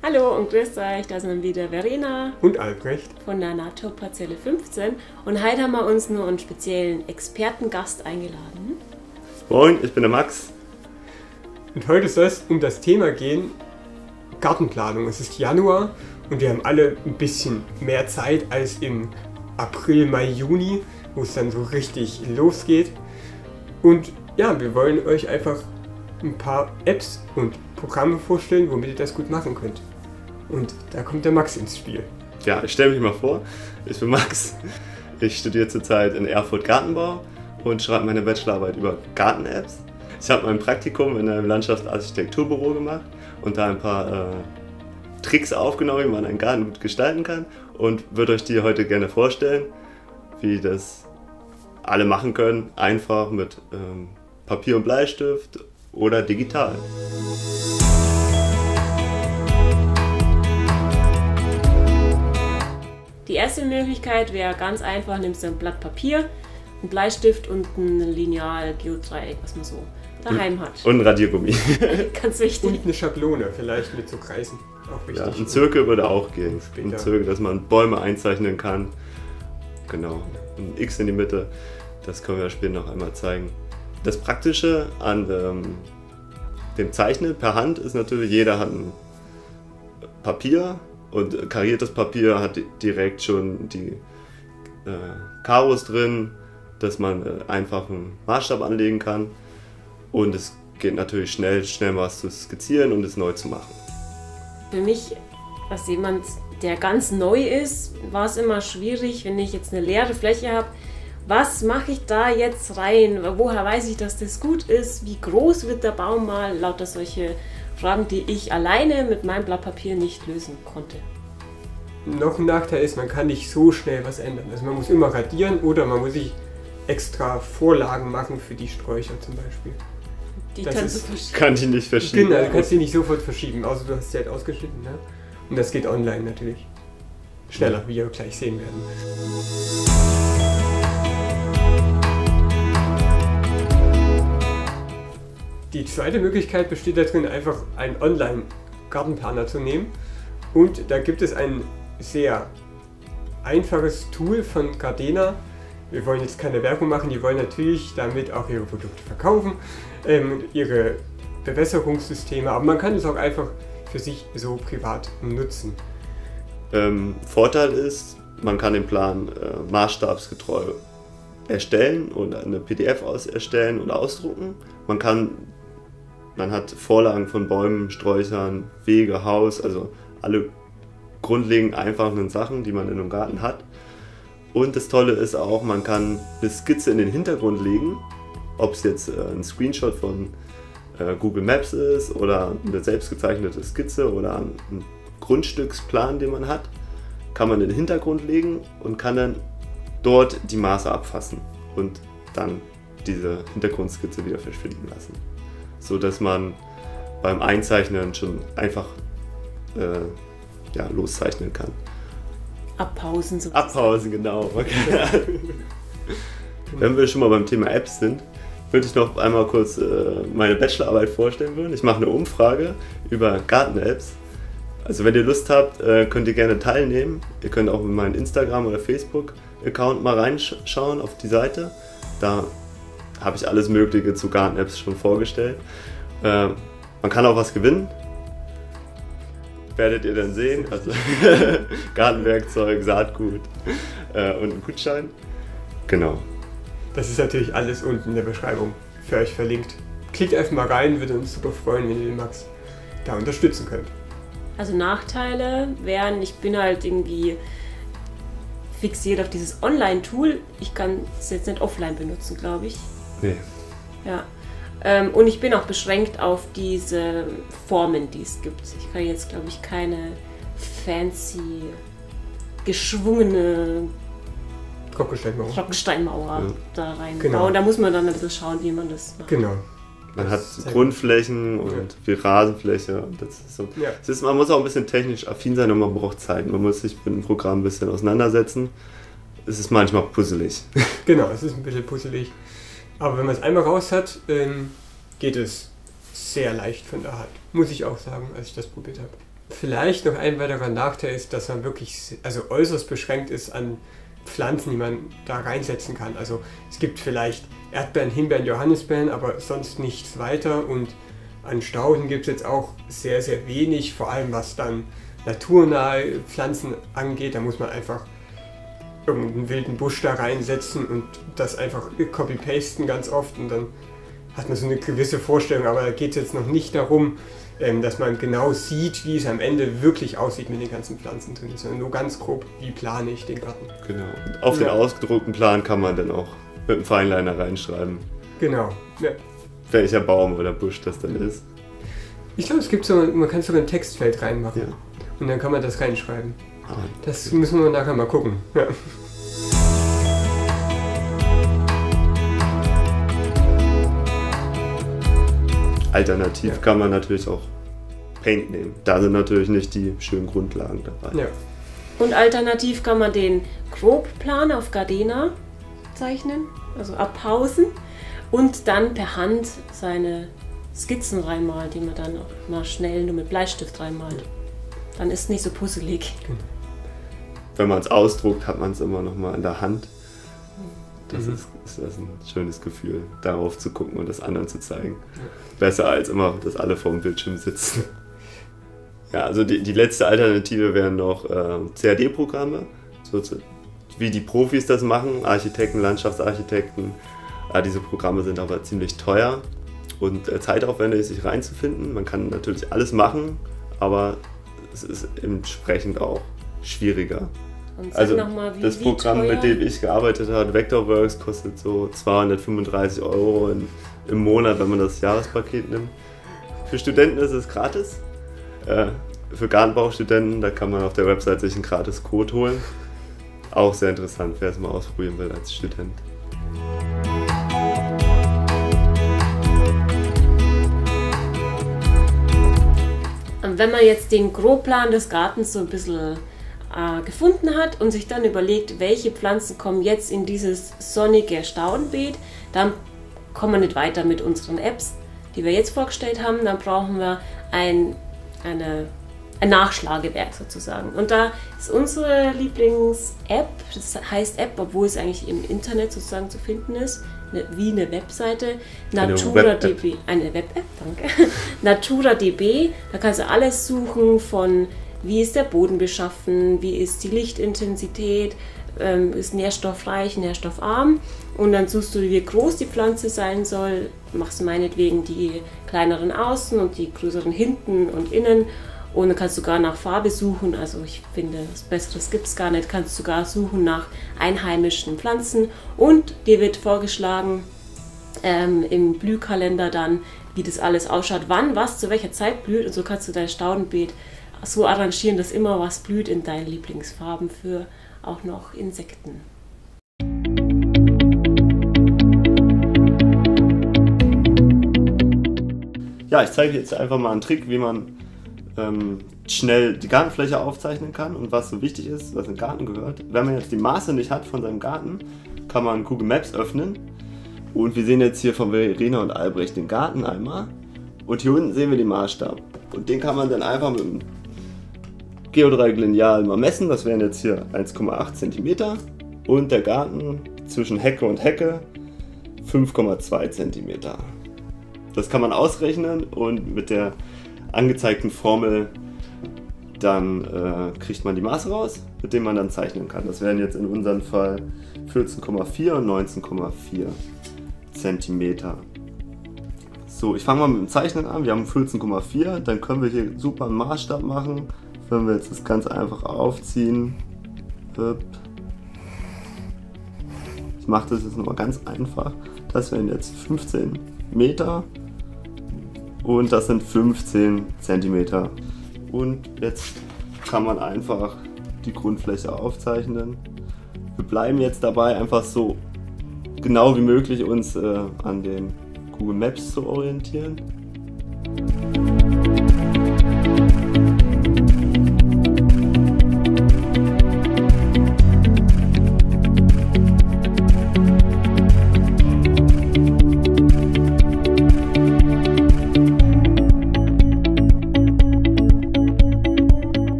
Hallo und grüßt euch, da sind wieder Verena und Albrecht von der Naturparzelle 15 und heute haben wir uns nur einen speziellen Expertengast eingeladen. Moin, ich bin der Max. Und heute soll es um das Thema gehen, Gartenplanung. Es ist Januar und wir haben alle ein bisschen mehr Zeit als im April, Mai, Juni, wo es dann so richtig losgeht. Und ja, wir wollen euch einfach ein paar Apps und Programme vorstellen, womit ihr das gut machen könnt. Und da kommt der Max ins Spiel. Ja, ich stelle mich mal vor. Ich bin Max. Ich studiere zurzeit in Erfurt Gartenbau und schreibe meine Bachelorarbeit über Garten-Apps. Ich habe mein Praktikum in einem Landschaftsarchitekturbüro gemacht und da ein paar Tricks aufgenommen, wie man einen Garten gut gestalten kann, und würde euch die heute gerne vorstellen, wie das alle machen können, einfach mit Papier und Bleistift oder digital. Die erste Möglichkeit wäre ganz einfach, nimmst du ein Blatt Papier, einen Bleistift und ein Lineal, Geodreieck, was man so daheim hat. Und ein Radiergummi. Ganz wichtig. Und eine Schablone, vielleicht mit so Kreisen. Auch wichtig. Ja, ein Zirkel würde auch gehen. Später. Ein Zirkel, dass man Bäume einzeichnen kann. Genau. Ein X in die Mitte. Das können wir später noch einmal zeigen. Das Praktische an dem Zeichnen per Hand ist natürlich, jeder hat ein Papier und kariertes Papier hat direkt schon die Karos drin, dass man einfach einen Maßstab anlegen kann. Und es geht natürlich schnell was zu skizzieren und es neu zu machen. Für mich, als jemand, der ganz neu ist, war es immer schwierig, wenn ich jetzt eine leere Fläche habe. Was mache ich da jetzt rein? Woher weiß ich, dass das gut ist? Wie groß wird der Baum mal? Lauter solche Fragen, die ich alleine mit meinem Blatt Papier nicht lösen konnte. Noch ein Nachteil ist, man kann nicht so schnell was ändern. Also man muss immer radieren oder man muss sich extra Vorlagen machen für die Sträucher zum Beispiel. Die Das kannst ist- du verschieben. Kann die nicht verschieben. Genau, du kannst die nicht sofort verschieben, außer du hast sie halt ausgeschnitten. Ne? Und das geht online natürlich. Schneller, wie wir gleich sehen werden. Die zweite Möglichkeit besteht darin, einfach einen Online-Gartenplaner zu nehmen. Und da gibt es ein sehr einfaches Tool von Gardena. Wir wollen jetzt keine Werbung machen, die wollen natürlich damit auch ihre Produkte verkaufen, ihre Bewässerungssysteme, aber man kann es auch einfach für sich so privat nutzen. Vorteil ist, man kann den Plan maßstabsgetreu erstellen oder eine PDF erstellen oder ausdrucken. Man hat Vorlagen von Bäumen, Sträuchern, Wege, Haus, also alle grundlegend einfachen Sachen, die man in einem Garten hat. Und das Tolle ist auch, man kann eine Skizze in den Hintergrund legen, ob es jetzt ein Screenshot von Google Maps ist oder eine selbst gezeichnete Skizze oder ein Grundstücksplan, den man hat, kann man in den Hintergrund legen und kann dann dort die Maße abfassen und dann diese Hintergrundskizze wieder verschwinden lassen. So dass man beim Einzeichnen schon einfach loszeichnen kann. Abpausen sozusagen. Abpausen, genau. Wenn wir schon mal beim Thema Apps sind, würde ich noch einmal kurz meine Bachelorarbeit vorstellen wollen. Ich mache eine Umfrage über Garten-Apps. Also wenn ihr Lust habt, könnt ihr gerne teilnehmen. Ihr könnt auch in meinen Instagram- oder Facebook-Account mal reinschauen auf die Seite. Da habe ich alles Mögliche zu Garten-Apps schon vorgestellt. Man kann auch was gewinnen. Werdet ihr dann sehen. Also Gartenwerkzeug, Saatgut und ein Gutschein. Genau. Das ist natürlich alles unten in der Beschreibung für euch verlinkt. Klickt einfach mal rein, würde uns super freuen, wenn ihr den Max da unterstützen könnt. Also Nachteile wären, ich bin halt irgendwie fixiert auf dieses Online-Tool. Ich kann es jetzt nicht offline benutzen, glaube ich. Nee. Ja. Und ich bin auch beschränkt auf diese Formen, die es gibt. Ich kann jetzt, glaube ich, keine fancy, geschwungene Trockensteinmauer da reinbauen. Genau. Da muss man dann ein bisschen schauen, wie man das macht. Genau. Man hat Grundflächen und viel Rasenfläche. Und das ist so. Ja. Man muss auch ein bisschen technisch affin sein und man braucht Zeit. Man muss sich mit dem Programm ein bisschen auseinandersetzen. Es ist manchmal puzzelig. Genau, es ist ein bisschen puzzelig. Aber wenn man es einmal raus hat, geht es sehr leicht von der Hand. Muss ich auch sagen, als ich das probiert habe. Vielleicht noch ein weiterer Nachteil ist, dass man wirklich äußerst beschränkt ist an Pflanzen, die man da reinsetzen kann. Also es gibt vielleicht Erdbeeren, Himbeeren, Johannisbeeren, aber sonst nichts weiter. Und an Stauden gibt es jetzt auch sehr, sehr wenig, vor allem was dann naturnahe Pflanzen angeht. Da muss man einfach irgendeinen wilden Busch da reinsetzen und das einfach copy-pasten ganz oft und dann hat man so eine gewisse Vorstellung, aber da geht es jetzt noch nicht darum, dass man genau sieht, wie es am Ende wirklich aussieht mit den ganzen Pflanzen drin, sondern nur ganz grob, wie plane ich den Garten. Genau. Und auf den ausgedruckten Plan kann man dann auch mit einem Fineliner reinschreiben. Genau. Ja. Welcher Baum oder Busch das dann ist. Ich glaube, es gibt man kann sogar ein Textfeld reinmachen. Ja. Und dann kann man das reinschreiben. Ah, Das müssen wir nachher mal gucken. Ja. Alternativ kann man natürlich auch Paint nehmen. Da sind natürlich nicht die schönen Grundlagen dabei. Ja. Und alternativ kann man den Grobplan auf Gardena zeichnen, also abpausen und dann per Hand seine Skizzen reinmalen, die man dann auch mal schnell nur mit Bleistift reinmalt. Dann ist es nicht so puzzelig. Wenn man es ausdruckt, hat man es immer noch mal in der Hand. Das ist das ein schönes Gefühl, darauf zu gucken und das anderen zu zeigen. Besser als immer, dass alle vor dem Bildschirm sitzen. Ja, also die letzte Alternative wären noch CAD-Programme, so wie die Profis das machen, Architekten, Landschaftsarchitekten. Diese Programme sind aber ziemlich teuer und zeitaufwendig, sich reinzufinden. Man kann natürlich alles machen, aber es ist entsprechend auch schwieriger. Und Also sag noch mal, das wie Programm, teuer? mit dem ich gearbeitet habe, Vectorworks, kostet so 235 € im Monat, wenn man das Jahrespaket nimmt. Für Studenten ist es gratis. Für Gartenbaustudenten, da kann man auf der Website sich einen gratis Code holen. Auch sehr interessant, wer es mal ausprobieren will als Student. Und wenn man jetzt den Grobplan des Gartens so ein bisschen gefunden hat und sich dann überlegt, welche Pflanzen kommen jetzt in dieses sonnige Staudenbeet, dann kommen wir nicht weiter mit unseren Apps, die wir jetzt vorgestellt haben. Dann brauchen wir ein Nachschlagewerk sozusagen. Und da ist unsere Lieblings-App, das heißt App, obwohl es eigentlich im Internet sozusagen zu finden ist, wie eine Webseite, NaturaDB, eine Web-App, danke, NaturaDB, da kannst du alles suchen von wie ist der Boden beschaffen, wie ist die Lichtintensität, ist nährstoffreich, nährstoffarm und dann suchst du, wie groß die Pflanze sein soll, machst meinetwegen die kleineren außen und die größeren hinten und innen und dann kannst du sogar nach Farbe suchen, also ich finde, was Besseres gibt es gar nicht, kannst sogar suchen nach einheimischen Pflanzen und dir wird vorgeschlagen im Blühkalender dann, wie das alles ausschaut, wann was zu welcher Zeit blüht und so kannst du dein Staudenbeet so arrangieren, dass immer was blüht in deinen Lieblingsfarben für auch noch Insekten. Ja, ich zeige jetzt einfach mal einen Trick, wie man schnell die Gartenfläche aufzeichnen kann und was so wichtig ist, was im Garten gehört. Wenn man jetzt die Maße nicht hat von seinem Garten, kann man Google Maps öffnen und wir sehen jetzt hier von Verena und Albrecht den Garten einmal und hier unten sehen wir den Maßstab und den kann man dann einfach mit dem Geodreieck-Lineal mal messen. Das wären jetzt hier 1,8 cm und der Garten zwischen Hecke und Hecke 5,2 cm. Das kann man ausrechnen und mit der angezeigten Formel dann kriegt man die Maße raus, mit dem man dann zeichnen kann. Das wären jetzt in unserem Fall 14,4 und 19,4 cm. So, ich fange mal mit dem Zeichnen an. Wir haben 14,4, dann können wir hier super einen Maßstab machen. Wenn wir jetzt das Ganze einfach aufziehen. Ich mache das jetzt nochmal ganz einfach. Das wären jetzt 15 Meter und das sind 15 Zentimeter. Und jetzt kann man einfach die Grundfläche aufzeichnen. Wir bleiben jetzt dabei, einfach so genau wie möglich uns an den Google Maps zu orientieren.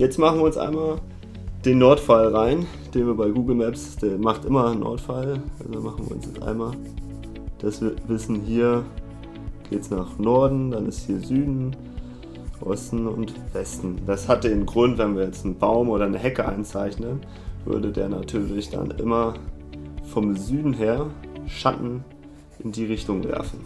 Jetzt machen wir uns einmal den Nordpfeil rein, den wir bei Google Maps, der macht immer einen Nordpfeil. Also machen wir uns jetzt einmal, dass wir wissen, hier geht es nach Norden, dann ist hier Süden, Osten und Westen. Das hat den Grund, wenn wir jetzt einen Baum oder eine Hecke einzeichnen, würde der natürlich dann immer vom Süden her Schatten in die Richtung werfen.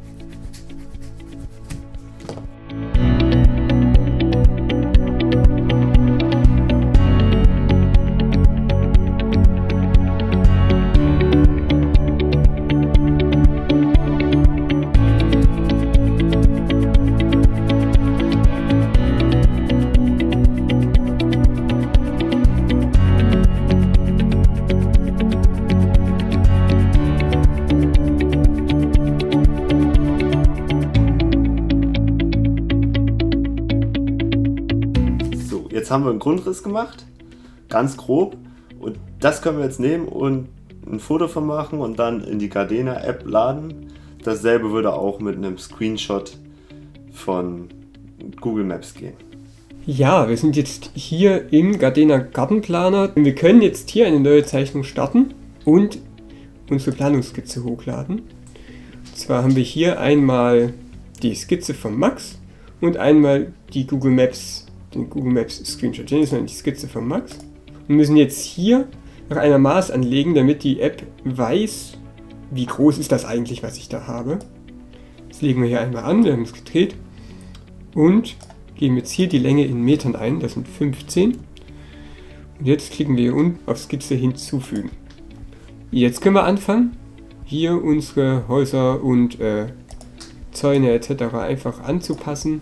Jetzt haben wir einen Grundriss gemacht, ganz grob, und das können wir jetzt nehmen und ein Foto von machen und dann in die Gardena-App laden. Dasselbe würde auch mit einem Screenshot von Google Maps gehen. Ja, wir sind jetzt hier im Gardena Gartenplaner. Wir können jetzt hier eine neue Zeichnung starten und unsere Planungsskizze hochladen. Und zwar haben wir hier einmal die Skizze von Max und einmal die Google Maps, den Google Maps Screenshot. Hier ist noch die Skizze von Max. Wir müssen jetzt hier nach einer Maß anlegen, damit die App weiß, wie groß ist das eigentlich, was ich da habe. Das legen wir hier einmal an, wir haben es gedreht und geben jetzt hier die Länge in Metern ein, das sind 15. Und jetzt klicken wir hier unten auf Skizze hinzufügen. Jetzt können wir anfangen, hier unsere Häuser und Zäune etc. einfach anzupassen.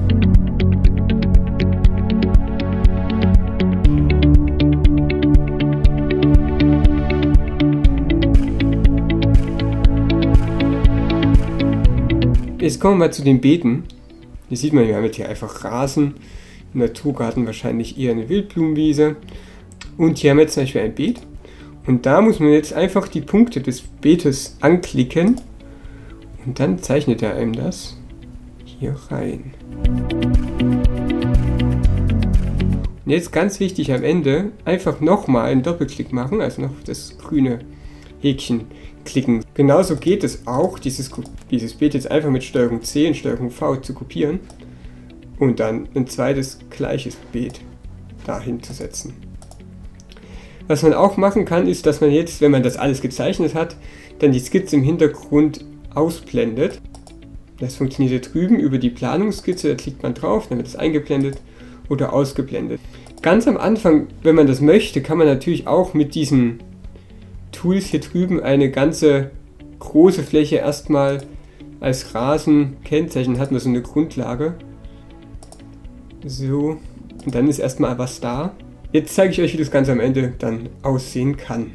Jetzt kommen wir mal zu den Beeten. Hier sieht man, wir haben jetzt hier einfach Rasen. Im Naturgarten wahrscheinlich eher eine Wildblumenwiese. Und hier haben wir zum Beispiel ein Beet. Und da muss man jetzt einfach die Punkte des Beetes anklicken. Und dann zeichnet er einem das hier rein. Und jetzt ganz wichtig am Ende, einfach nochmal einen Doppelklick machen, also noch das grüne Häkchen klicken. Genauso geht es auch, dieses Beet jetzt einfach mit STRG C und STRG V zu kopieren und dann ein zweites gleiches Beet dahin zu setzen. Was man auch machen kann, ist, dass man jetzt, wenn man das alles gezeichnet hat, dann die Skizze im Hintergrund ausblendet. Das funktioniert hier drüben über die Planungsskizze, da klickt man drauf, dann wird es eingeblendet oder ausgeblendet. Ganz am Anfang, wenn man das möchte, kann man natürlich auch mit diesen Tools hier drüben eine ganze große Fläche erstmal als Rasen kennzeichnen, hat man so eine Grundlage. So, und dann ist erstmal was da. Jetzt zeige ich euch, wie das Ganze am Ende dann aussehen kann.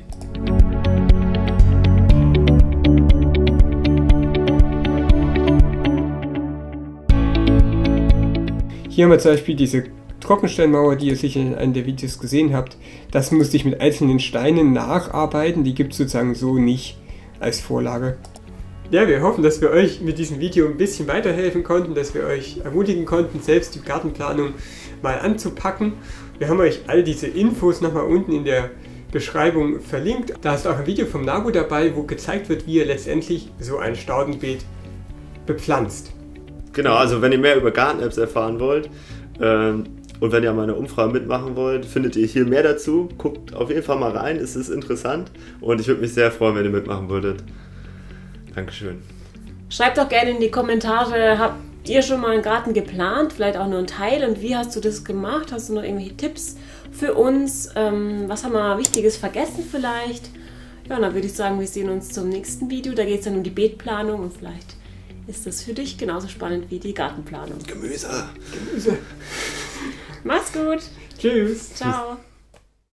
Hier haben wir zum Beispiel diese Trockensteinmauer, die ihr sicher in einem der Videos gesehen habt. Das musste ich mit einzelnen Steinen nacharbeiten, die gibt es sozusagen so nicht als Vorlage. Ja, wir hoffen, dass wir euch mit diesem Video ein bisschen weiterhelfen konnten, dass wir euch ermutigen konnten, selbst die Gartenplanung mal anzupacken. Wir haben euch all diese Infos nochmal unten in der Beschreibung verlinkt. Da ist auch ein Video vom Nago dabei, wo gezeigt wird, wie ihr letztendlich so ein Staudenbeet bepflanzt. Genau, also wenn ihr mehr über Garten-Apps erfahren wollt und wenn ihr an meiner Umfrage mitmachen wollt, findet ihr hier mehr dazu. Guckt auf jeden Fall mal rein, es ist interessant und ich würde mich sehr freuen, wenn ihr mitmachen würdet. Dankeschön. Schreibt doch gerne in die Kommentare, habt ihr schon mal einen Garten geplant, vielleicht auch nur einen Teil, und wie hast du das gemacht? Hast du noch irgendwelche Tipps für uns? Was haben wir Wichtiges vergessen vielleicht? Ja, und dann würde ich sagen, wir sehen uns zum nächsten Video. Da geht es dann um die Beetplanung und vielleicht ist das für dich genauso spannend wie die Gartenplanung. Gemüse. Gemüse. Mach's gut. Tschüss. Ciao.